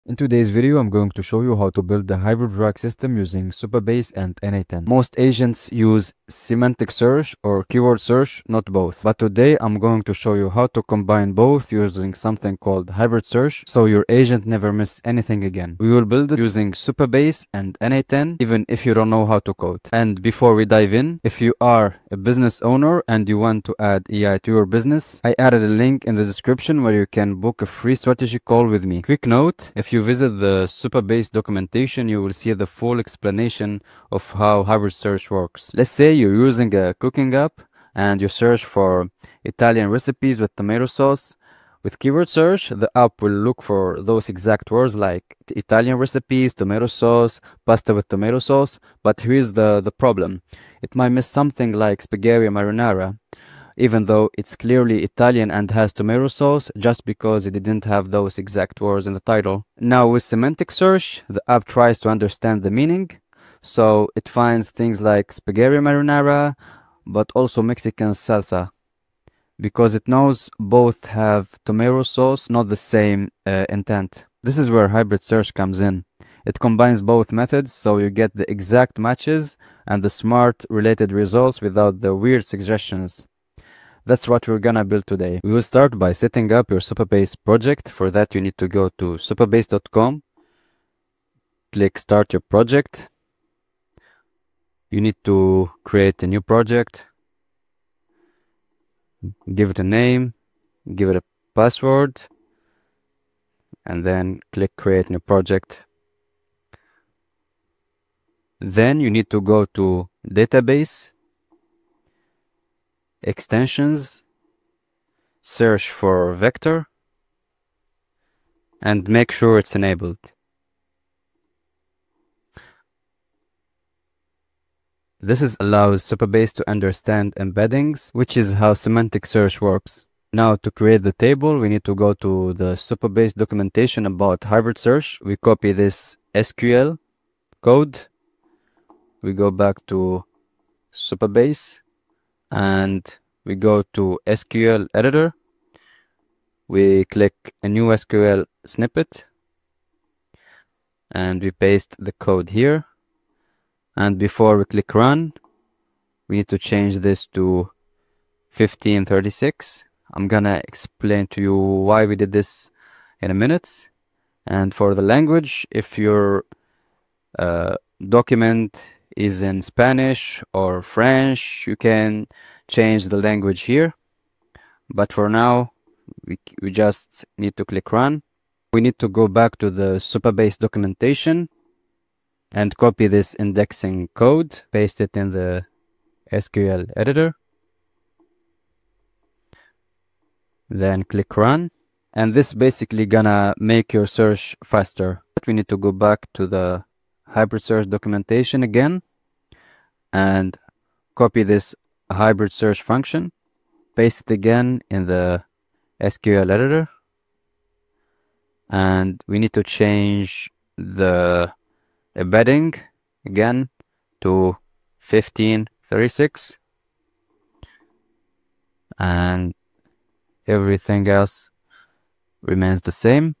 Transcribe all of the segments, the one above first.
In today's video, I'm going to show you how to build a hybrid RAG system using Supabase and n8n. Most agents use semantic search or keyword search, not both. But today, I'm going to show you how to combine both using something called hybrid search, so your agent never miss anything again. We will build it using Supabase and n8n, even if you don't know how to code. And before we dive in, if you are a business owner and you want to add AI to your business, I added a link in the description where you can book a free strategy call with me. Quick note, if you visit the Supabase documentation, you will see the full explanation of how hybrid search works. Let's say you're using a cooking app and you search for Italian recipes with tomato sauce. With keyword search, the app will look for those exact words like Italian recipes, tomato sauce, pasta with tomato sauce. But here's the problem. It might miss something like spaghetti marinara, even though it's clearly Italian and has tomato sauce, just because it didn't have those exact words in the title. Now with semantic search, the app tries to understand the meaning, so it finds things like spaghetti marinara, but also Mexican salsa, because it knows both have tomato sauce, not the same intent. This is where hybrid search comes in. It combines both methods, so you get the exact matches and the smart related results without the weird suggestions. That's what we're gonna build today. We will start by setting up your Supabase project. For that, you need to go to supabase.com, click start your project. You need to create a new project, give it a name, give it a password, and then click create new project. Then you need to go to database, extensions, search for vector, and make sure it's enabled. This allows Supabase to understand embeddings, which is how semantic search works. Now to create the table, we need to go to the Supabase documentation about hybrid search. We copy this SQL code. We go back to Supabase and we go to SQL editor. We click a new SQL snippet and we paste the code here. And before we click run, we need to change this to 1536. I'm gonna explain to you why we did this in a minute. And for the language, if your document is in Spanish or French, you can change the language here. But for now, we just need to click run. We need to go back to the Supabase documentation and copy this indexing code, paste it in the SQL editor, then click run. And this basically gonna make your search faster. But we need to go back to the hybrid search documentation again and copy this hybrid search function, paste it again in the SQL editor, and we need to change the embedding again to 1536, and everything else remains the same.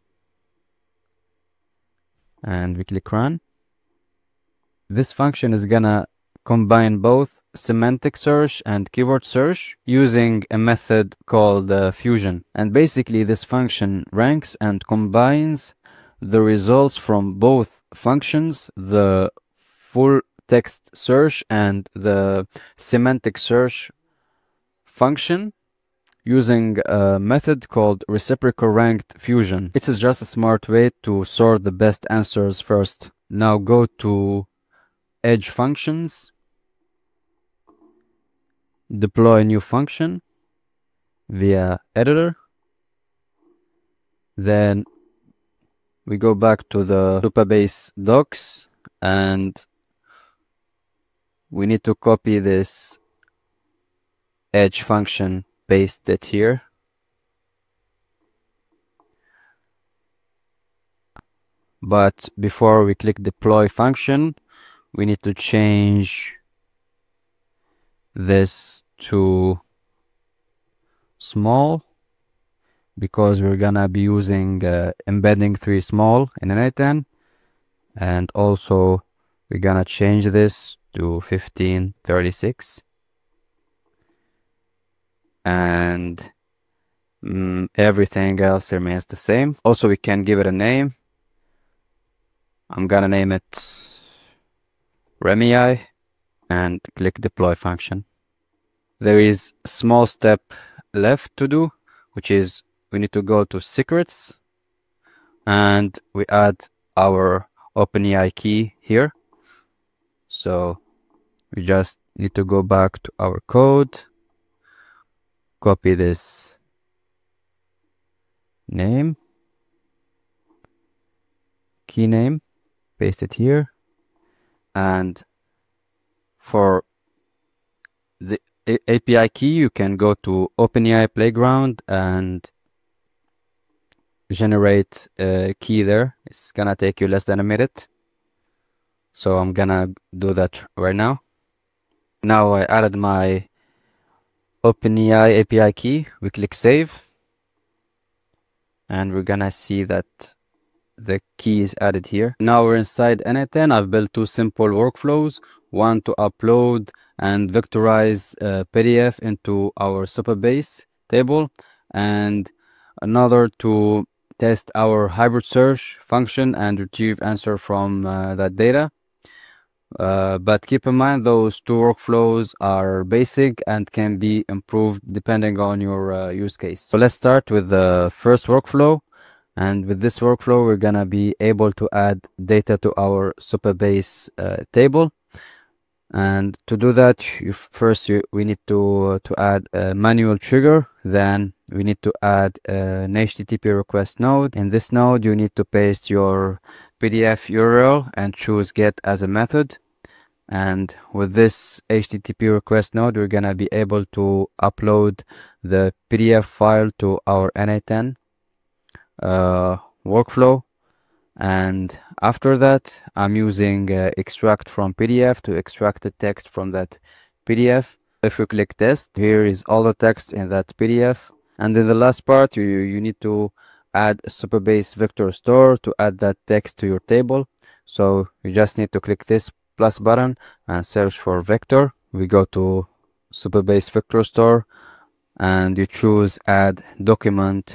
And we click run. This function is gonna combine both semantic search and keyword search using a method called fusion. And basically this function ranks and combines the results from both functions, the full text search and the semantic search function, using a method called reciprocal ranked fusion. It is just a smart way to sort the best answers first. Now go to edge functions, deploy a new function via editor. Then we go back to the Supabase docs and we need to copy this edge function, paste it here. But before we click deploy function, we need to change this to small, because we're gonna be using embedding 3 small in n8n, and also we're gonna change this to 1536, and everything else remains the same. Also, we can give it a name. I'm gonna name it Remii and click deploy function. There is a small step left to do, which is we need to go to secrets and we add our OpenAI key here. So we just need to go back to our code, copy this name, key name, paste it here, and for the API key you can go to OpenAI Playground and generate a key there. It's gonna take you less than a minute, so I'm gonna do that right now. Now I added my OpenAI API key. We click save, and we're gonna see that the key is added here. Now we're inside n8n. I've built 2 simple workflows, one to upload and vectorize PDF into our Supabase table, and another to test our hybrid search function and retrieve answer from that data. But keep in mind those 2 workflows are basic and can be improved depending on your use case. So let's start with the first workflow. And with this workflow, we're gonna be able to add data to our Supabase table. And to do that, we need to add a manual trigger. Then we need to add an HTTP request node. In this node, you need to paste your PDF URL and choose get as a method. And with this HTTP request node, we're gonna be able to upload the PDF file to our n8n workflow. And after that, I'm using extract from PDF to extract the text from that PDF. If you click test, here is all the text in that PDF. And in the last part, you need to add a Supabase vector store to add that text to your table. So you just need to click this plus button and search for vector. We go to Supabase vector store and you choose add document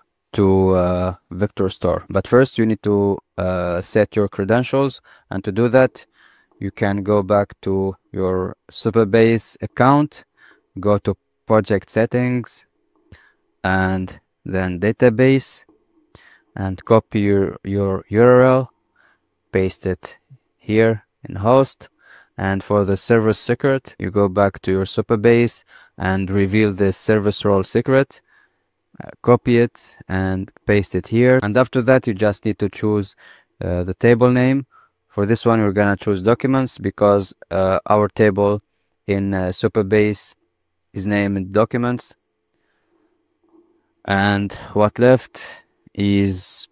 to vector store. But first you need to set your credentials, and to do that you can go back to your Supabase account, go to project settings and then database, and copy your URL, paste it here in host. And for the service secret, you go back to your Supabase and reveal this service role secret, copy it and paste it here. And after that, you just need to choose the table name. For this one, we're gonna choose documents because our table in Supabase is named documents. And what left is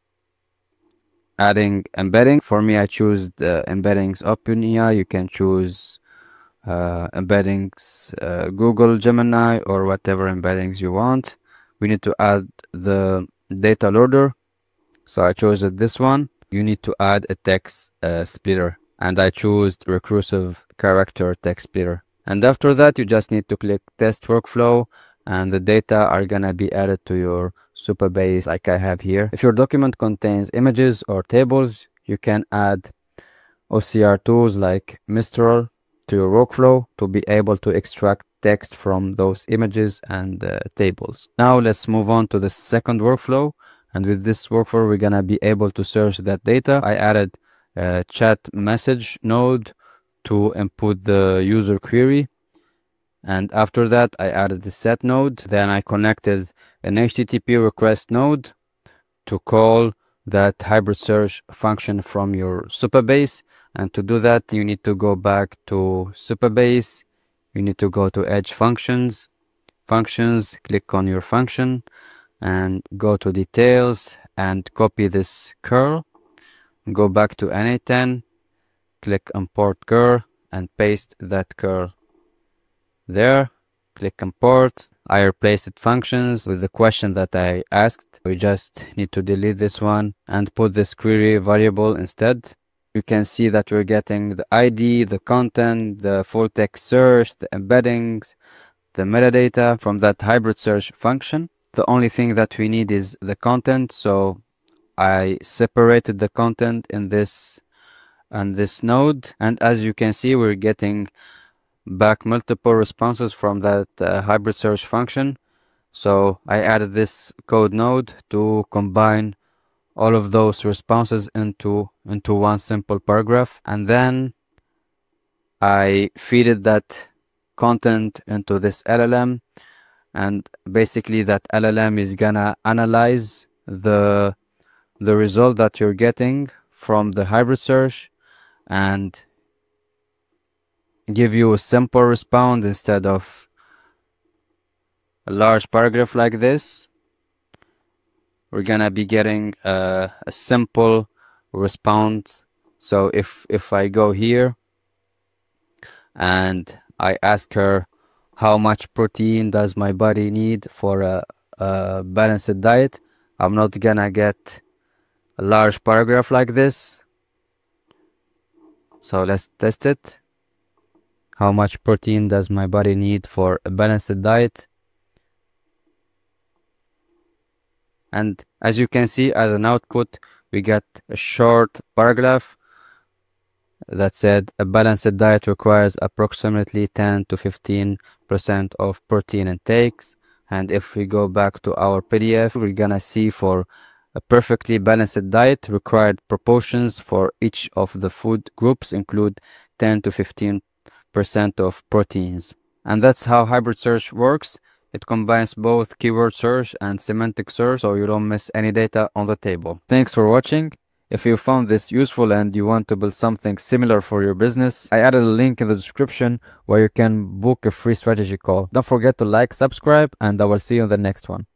adding embedding. For me, I choose the embeddings OpenAI. You can choose embeddings Google Gemini or whatever embeddings you want. We need to add the data loader, so I chose this one. You need to add a text splitter, and I chose recursive character text splitter. And after that, you just need to click test workflow, and the data are gonna be added to your Supabase like I have here. If your document contains images or tables, you can add OCR tools like Mistral to your workflow to be able to extract text from those images and tables. Now let's move on to the second workflow, and with this workflow we're gonna be able to search that data. I added a chat message node to input the user query, and after that I added the set node. Then I connected an HTTP request node to call that hybrid search function from your Supabase. And to do that, you need to go back to Supabase. You need to go to Edge Functions, click on your function and go to Details and copy this curl. Go back to n8n, click Import curl and paste that curl there. Click Import I replaced functions with the question that I asked. We just need to delete this one and put this query variable instead. You can see that we're getting the ID, the content, the full text search, the embeddings, the metadata from that hybrid search function. The only thing that we need is the content, so I separated the content in this node, and as you can see, we're getting back multiple responses from that hybrid search function. So I added this code node to combine all of those responses into one simple paragraph, and then I feeded that content into this LLM, and basically that LLM is gonna analyze the result that you're getting from the hybrid search and give you a simple response instead of a large paragraph like this. We're gonna be getting a simple response. So if I go here and I ask her how much protein does my body need for a balanced diet, I'm not gonna get a large paragraph like this. So let's test it. How much protein does my body need for a balanced diet? And as you can see, as an output, we get a short paragraph that said a balanced diet requires approximately 10 to 15% of protein intakes. And if we go back to our PDF, we're gonna see for a perfectly balanced diet, required proportions for each of the food groups include 10 to 15% of proteins. And that's how hybrid search works. It combines both keyword search and semantic search, so you don't miss any data on the table. Thanks for watching. If you found this useful and you want to build something similar for your business, I added a link in the description where you can book a free strategy call. Don't forget to like, subscribe, and I will see you in the next one.